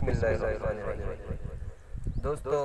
बिस्मिल्लाहिर्रहमानिर्रहीम। दोस्तों,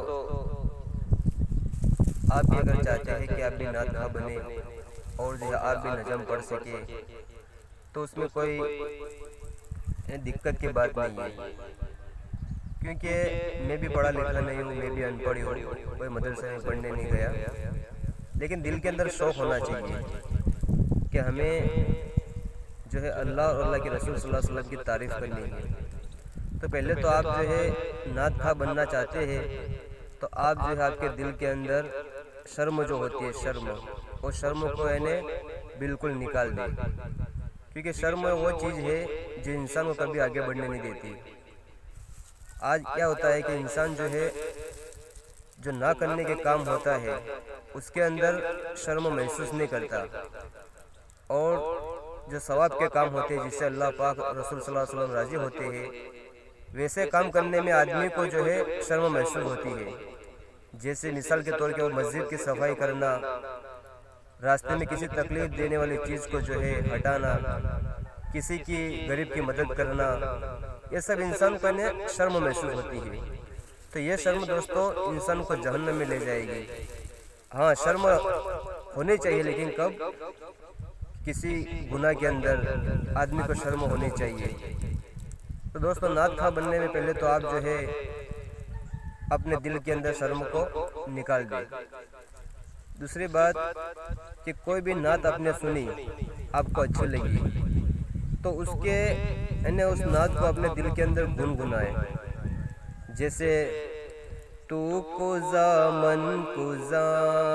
आप भी अगर चाहते हैं कि आप भी नात खा बने और जो है आप भी नज़म पढ़ सके तो उसमें कोई दिक्कत की बात नहीं है, क्योंकि मैं भी पढ़ा लिखा नहीं हूँ, मैं भी अनपढ़ हूँ, कोई मदरसे में पढ़ने नहीं गया। लेकिन दिल के अंदर शौक़ होना चाहिए कि हमें जो है अल्लाह और अल्लाह के रसूल सल्लल्लाहु अलैहि वसल्लम की तारीफ़ करनी है। तो पहले तो आप जो है नात खा बनना चाहते हैं तो आप जो है आपके दिल के अंदर शर्म जो होती है, शर्म, वो शर्म को यानी बिल्कुल निकाल दें, क्योंकि शर्म वो चीज़ है जो इंसान को कभी आगे बढ़ने नहीं देती। आज क्या होता है कि इंसान जो है जो ना करने के काम होता है उसके अंदर शर्म महसूस नहीं करता, और जो सवाब के काम होते हैं जिससे अल्लाह पाक रसूल सल्लल्लाहु अलैहि वसल्लम राज़ी होते हैं वैसे काम करने में आदमी को जो है शर्म महसूस होती है। जैसे मिसाल के तौर पर मस्जिद की सफाई करना, रास्ते में किसी तकलीफ देने वाली चीज़ को जो है हटाना, किसी की गरीब की मदद करना, ये सब इंसान को ने शर्म महसूस होती है। तो ये शर्म दोस्तों इंसान को जहन्नम में ले जाएगी। हाँ, शर्म होनी चाहिए, लेकिन कब? किसी गुनाह के अंदर आदमी को शर्म होनी चाहिए। तो दोस्तों, नात खा बनने में पहले तो आप जो है अपने दिल के अंदर शर्म को निकाल दें। दूसरी बात कि कोई भी नात आपने सुनी, आपको अच्छी लगी, तो उसके यानी उस नात को अपने दिल के अंदर गुनगुनाए। जैसे तू कुज़ा मन कुज़ा,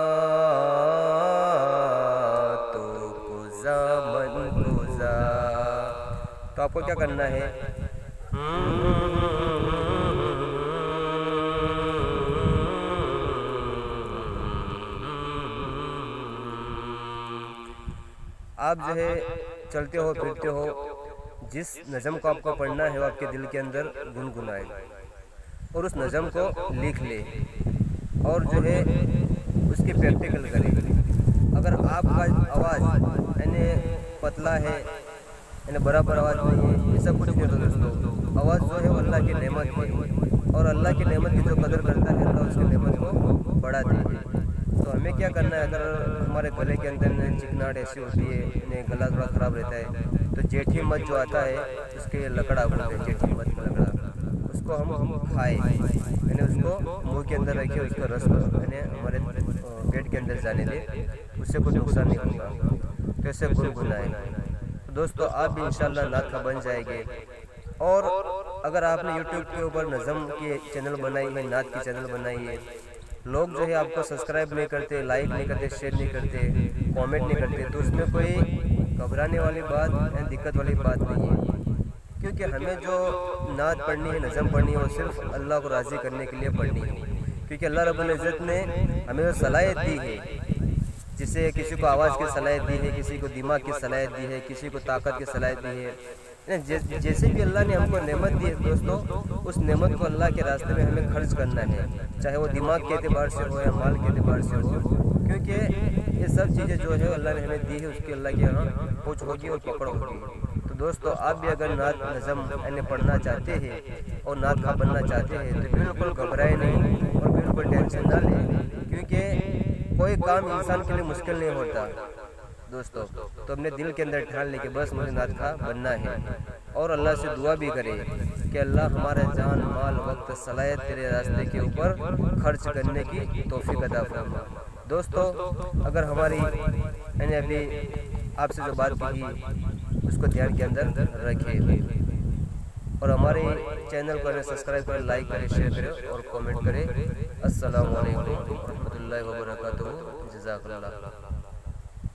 तू कुज़ा मन कुज़ा, तो आपको क्या करना है? आप जो है चलते हो फिरते हो, जिस नज़म को आपको पढ़ना है वो आपके दिल के अंदर गुनगुनाए और उस नज़म को लिख ले और जो है उसकी प्रैक्टिकल करें। अगर आपका आवाज़ यानी पतला है, यानी बराबर आवाज़ नहीं है, ऐसा कुछ नहीं होता दोस्तों। आवाज़ जो है वो अल्लाह की नेमत है, और अल्लाह की नेमत की जो कदर करता है अल्लाह उसकी नेमत को बढ़ा देगी। तो हमें क्या करना है? अगर हमारे गले के अंदर चिकनाहट ऐसी होती है, गला थोड़ा ख़राब रहता है, तो जेठी मध जो आता है उसके लकड़ा बोलते हैं, जेठी मध का लकड़ा, उसको हम खाएँ, यानी उसको मुंह के अंदर रखिए, उसका रस यानी हमारे पेट के अंदर जाने दे, उससे कोई नुकसान नहीं होगा। तो ऐसे गुनगुनाएं। तो दोस्तों, आप भी इंशाल्लाह नात खा बन जाएंगे। और अगर आपने यूट्यूब के ऊपर नज़म की चैनल बनाई है, नात की चैनल बनाई है, लोग जो है आपको सब्सक्राइब नहीं करते, लाइक नहीं करते, शेयर नहीं करते, कमेंट नहीं करते, तो उसमें कोई घबराने वाली बात या दिक्कत वाली बात नहीं है, क्योंकि हमें जो नात पढ़नी है, नज़म पढ़नी है, वो सिर्फ अल्लाह को राज़ी करने के लिए पढ़नी है। क्योंकि अल्लाह रब्बुल इज़्ज़त ने हमें जो सलाहियत दी है, जिसे किसी को आवाज़ की सलाहियत दी है, किसी को दिमाग की सलाहियत दी है, किसी को ताकत की सलाहियत दी है, जैसे भी अल्लाह ने हमको नेमत दी है दोस्तों, उस नेमत को अल्लाह के रास्ते में हमें खर्च करना है, चाहे वो दिमाग के एतबार से हो या माल के एतबार से हो, क्योंकि ये सब चीज़ें जो है अल्लाह ने हमें दी है, उसकी अल्लाह के यहाँ पहुँच होगी और पकड़ होगी। तो दोस्तों, आप भी अगर नात नज़म यानी पढ़ना चाहते हैं और नात खा बनना चाहते हैं तो बिल्कुल घबराए नहीं और बिल्कुल टेंशन ना लें, क्योंकि कोई काम इंसान के लिए मुश्किल नहीं होता दोस्तों। तो अपने दिल के अंदर ठान ले कि बस मुझे नात खा बनना है, और अल्लाह से दुआ भी करें कि अल्लाह हमारा जान माल वक्त सलाहियत तेरे रास्ते के ऊपर खर्च करने की तौफीक अता फरमा। दोस्तों, अगर हमारी यानी अभी आपसे जो बात की उसको ध्यान के अंदर रखें और हमारे चैनल को सब्सक्राइब करें, लाइक करें, शेयर करें और कमेंट करें। अस्सलामु अलैकुम व रहमतुल्लाहि व बरकातुहू। जज़ाकल्लाह।